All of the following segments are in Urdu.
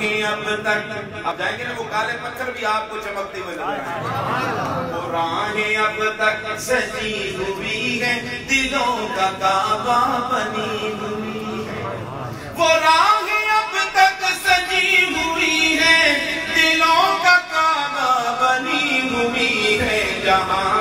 راہیں اب تک، اب جائیں گے نا وہ کالے پتھر بھی آپ کو چمکتے ہوئے نظر آئیں گے۔ وہ راہیں اب تک سجی ہوئی ہے، دلوں کا کعبہ بنی ہوئی ہے۔ وہ راہیں اب تک سجی ہوئی ہے، دلوں کا کعبہ بنی ہوئی ہے۔ جہاں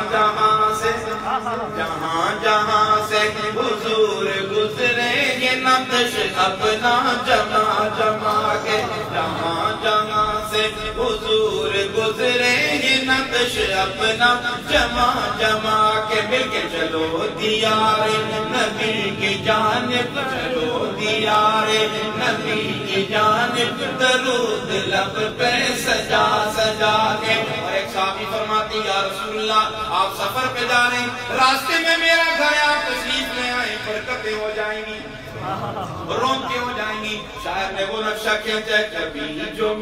جہاں سے حضور گزرے، یہ نقش اپنا جما جما کے، جہاں سے حضور گزرے، یہ نقش اپنا جما جما کے۔ مل کے چلو دیار نبی کی جانب، چلو دیار نبی کی جانب، درود لب پہ سجا سجا کے۔ اور ایک صحابی فرماتے یا رسول اللہ آپ سفر پہ جا رہے ہیں، راستے میں میرا گھر آپ تشریف لے آئیں، برکتیں ہو جائیں گی، رونقیں ہو جائیں گی۔ شاعر نے وہ نقشہ کھینچا ہے، کبھی جو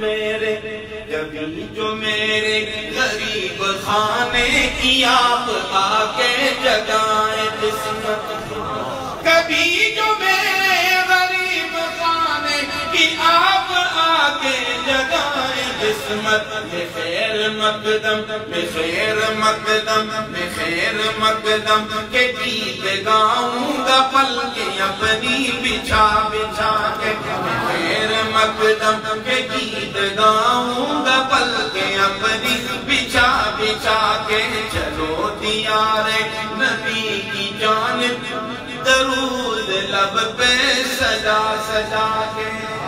میرے غریب خانے کی آپ آ کے جگائیں قسمت، کبھی جو میرے غریب خانے کی آپ آ کے جگائیں قسمت۔ بخیر مقدم بخیر مقدم بخیر مقدم کے گیت گاؤں گا پلکیں اپنی بچھا بچھا کے، بخیر مقدم کے گیت گاؤں گا پلکیں اپنی بچھا بچھا کے۔ چلو دیار نبی کی جانب، درود لب پہ سجا سجا کے۔